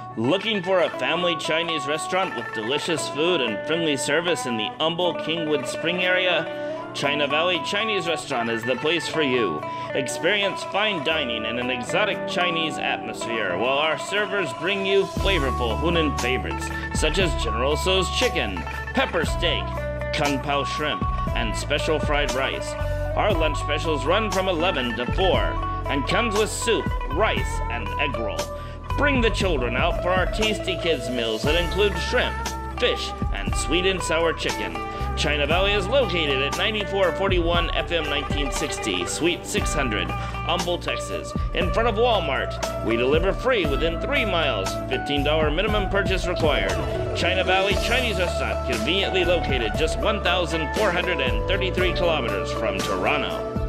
Looking for a family Chinese restaurant with delicious food and friendly service in the Humble Kingwood Spring area? China Valley Chinese Restaurant is the place for you. Experience fine dining and an exotic Chinese atmosphere while our servers bring you flavorful Hunan favorites such as General Tso's chicken, pepper steak, kung pao shrimp, and special fried rice. Our lunch specials run from 11 to 4 and comes with soup, rice, and egg roll. Bring the children out for our tasty kids meals that include shrimp, fish, and sweet and sour chicken. China Valley is located at 9441 FM 1960, Suite 600, Humble, Texas, in front of Walmart. We deliver free within 3 miles, $15 minimum purchase required. China Valley Chinese Restaurant, conveniently located just 1,433 kilometers from Toronto.